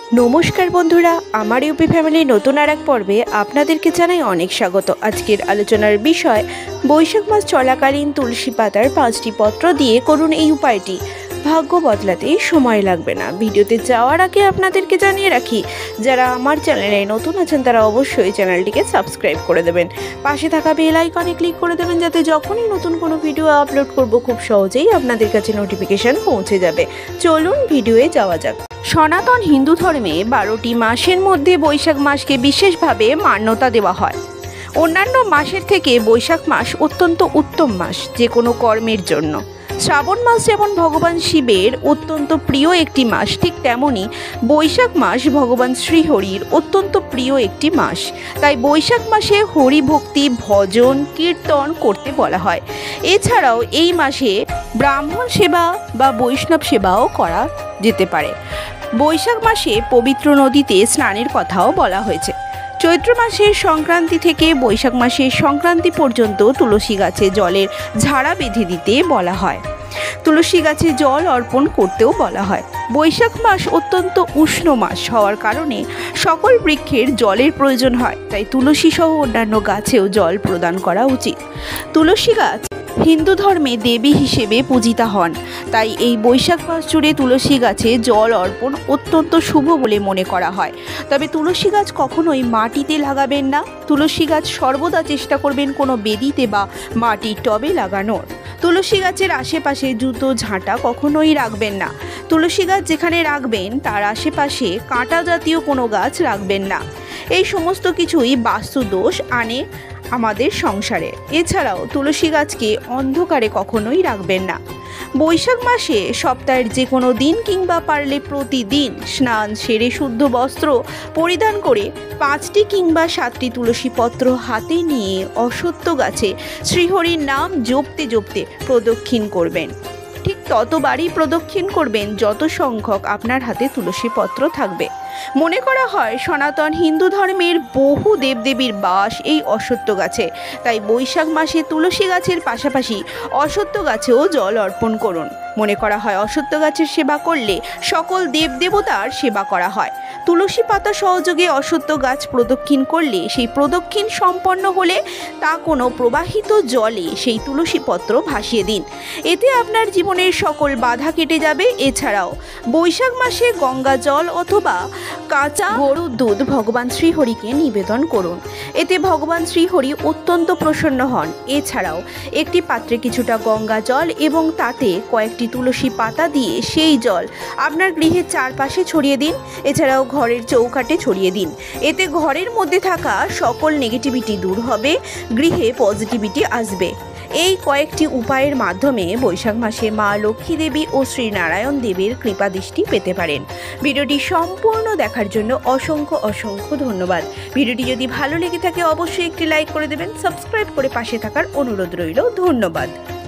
নমস্কার বন্ধুরা, আমার ইউপি ফ্যামিলির নতুন আর এক পর্বে আপনাদেরকে জানাই অনেক স্বাগত। আজকের আলোচনার বিষয় বৈশাখ মাস চলাকালীন তুলসী পাতার 5টি পত্র দিয়ে করুন এই উপায়টি। ভাগ্য বদলাতে সময় লাগবে না। ভিডিওতে যাওয়ার আগে আপনাদেরকে জানিয়ে রাখি, যারা আমার চ্যানেলে নতুন আছেন তারা অবশ্যই চ্যানেলটিকে সাবস্ক্রাইব করে দেবেন, পাশে থাকা বেল আইকনে ক্লিক করে দেবেন, যাতে যখনই নতুন কোনো ভিডিও আপলোড করব খুব সহজেই আপনাদের কাছে নোটিফিকেশান পৌঁছে যাবে। চলুন ভিডিওয়ে যাওয়া যাক। সনাতন হিন্দু ধর্মে 12টি মাসের মধ্যে বৈশাখ মাসকে বিশেষভাবে মান্যতা দেওয়া হয়। অন্যান্য মাসের থেকে বৈশাখ মাস অত্যন্ত উত্তম মাস যে কোনো কর্মের জন্য। শ্রাবণ মাস যেমন ভগবান শিবের অত্যন্ত প্রিয় একটি মাস, ঠিক তেমনই বৈশাখ মাস ভগবান শ্রীহরির অত্যন্ত প্রিয় একটি মাস। তাই বৈশাখ মাসে হরি ভক্তি, ভজন, কীর্তন করতে বলা হয়। এছাড়াও এই মাসে ব্রাহ্মণ সেবা বা বৈষ্ণব সেবাও করা যেতে পারে। বৈশাখ মাসে পবিত্র নদীতে স্নানের কথাও বলা হয়েছে। চৈত্র মাসের সংক্রান্তি থেকে বৈশাখ মাসের সংক্রান্তি পর্যন্ত তুলসী গাছে জলের ঝাড়া বেঁধে দিতে বলা হয়। তুলসী গাছে জল অর্পণ করতেও বলা হয়। বৈশাখ মাস অত্যন্ত উষ্ণ মাস হওয়ার কারণে সকল বৃক্ষের জলের প্রয়োজন হয়, তাই তুলসী সহ অন্যান্য গাছেও জল প্রদান করা উচিত। তুলসী গাছ হিন্দু ধর্মে দেবী হিসেবে পূজিতা হন, তাই এই বৈশাখ মাস জুড়ে তুলসী গাছে জল অর্পণ অত্যন্ত শুভ বলে মনে করা হয়। তবে তুলসী গাছ কখনোই মাটিতে লাগাবেন না। তুলসী গাছ সর্বদা চেষ্টা করবেন কোনো বেদিতে বা মাটির টবে লাগানোর। তুলসী গাছের আশেপাশে জুতো, ঝাঁটা কখনোই রাখবেন না। তুলসী গাছ যেখানে রাখবেন তার আশেপাশে কাঁটা জাতীয় কোনো গাছ রাখবেন না। এই সমস্ত কিছুই বাস্তু দোষ আনে আমাদের সংসারে। এছাড়াও তুলসী গাছকে অন্ধকারে কখনোই রাখবেন না। বৈশাখ মাসে সপ্তাহের যে কোনো দিন কিংবা পারলে প্রতিদিন স্নান সেরে শুদ্ধ বস্ত্র পরিধান করে 5টি কিংবা 7টি তুলসী পত্র হাতে নিয়ে অশ্বত্থ গাছে শ্রীহরির নাম জপতে জপতে প্রদক্ষিণ করবেন। ঠিক ততবারই প্রদক্ষিণ করবেন যত সংখ্যক আপনার হাতে তুলসী পত্র থাকবে। মনে করা হয় সনাতন হিন্দু ধর্মের বহু দেবদেবীর বাস এই অশ্বত্থ গাছে, তাই বৈশাখ মাসে তুলসী গাছের পাশাপাশি অশ্বত্থ গাছেও জল অর্পণ করুন। মনে করা হয় অশ্বত্থ গাছের সেবা করলে সকল দেবদেবতার সেবা করা হয়। তুলসী পাতা সহযোগে অশ্বত্থ গাছ প্রদক্ষিণ করলে সেই প্রদক্ষিণ সম্পন্ন হলে তা কোনো প্রবাহিত জলে সেই তুলসী পত্র ভাসিয়ে দিন। এতে আপনার জীবনের সকল বাধা কেটে যাবে। এছাড়াও বৈশাখ মাসে গঙ্গা জল অথবা কাঁচা গরুর দুধ ভগবান শ্রীহরিকে নিবেদন করুন। এতে ভগবান শ্রীহরি অত্যন্ত প্রসন্ন হন। এছাড়াও একটি পাত্রে কিছুটা গঙ্গা জল এবং তাতে কয়েকটি তুলসী পাতা দিয়ে সেই জল আপনার গৃহের চারপাশে ছড়িয়ে দিন। এছাড়াও ঘরের চৌকাঠে ছড়িয়ে দিন। এতে ঘরের মধ্যে থাকা সকল নেগেটিভিটি দূর হবে, গৃহে পজিটিভিটি আসবে। এই কয়েকটি উপায়ের মাধ্যমে বৈশাখ মাসে মা লক্ষ্মী দেবী ও শ্রীনারায়ণ দেবীর কৃপাদৃষ্টি পেতে পারেন। ভিডিওটি সম্পূর্ণ দেখার জন্য অসংখ্য অসংখ্য ধন্যবাদ। ভিডিওটি যদি ভালো লেগে থাকে অবশ্যই একটি লাইক করে দেবেন, সাবস্ক্রাইব করে পাশে থাকার অনুরোধ রইল। ধন্যবাদ।